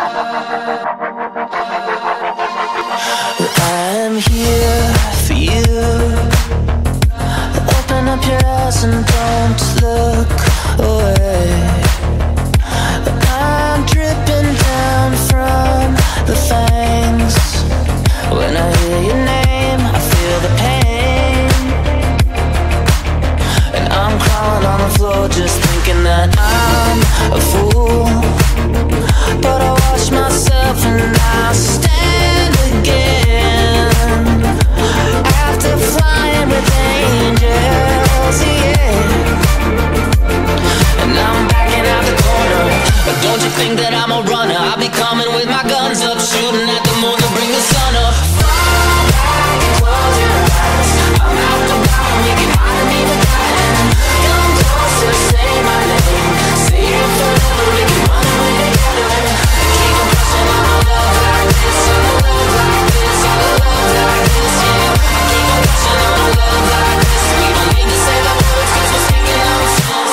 I'm here for you. Open up your eyes and don't look away. I'm dripping down from the fangs. When I hear your name, I feel the pain. And I'm crawling on the floor just thinking that I'm a fool. But I watch myself and I stand again. After flying with angels, yeah. And I'm backing out the corner. But don't you think that I'm a runner? I'll be coming with my guns up, shooting at the moon to bring the sun up. Fall back and close your eyes. I'm out the bottom, you can hide me behind. Come closer, say my name. Say it forever, we can run away together. Keep on pushing on a love like this, on a love like this, on a love like this, yeah. Keep on pushing on a love like this. We don't need to say the words, cause we're singing our songs.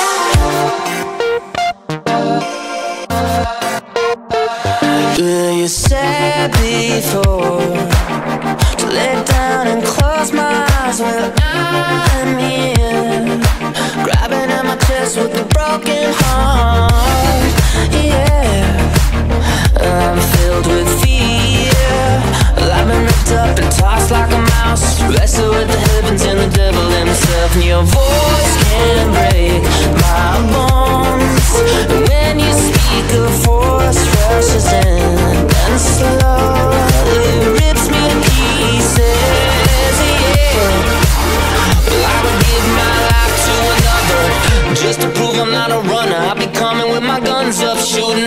Yeah, you said before to lay down and close my eyes when I'm here, grabbing at my chest with a broken heart. Yeah, I'm filled with fear. I've been ripped up and tossed like a mouse, wrestle with the heavens and the devil himself. And your voice can break my bones. And when you speak, a force rushes in and slowly rips me to pieces. Yeah, well, I would give my life to another just to prove I'm not a runner. I'll be coming with my guns up, shooting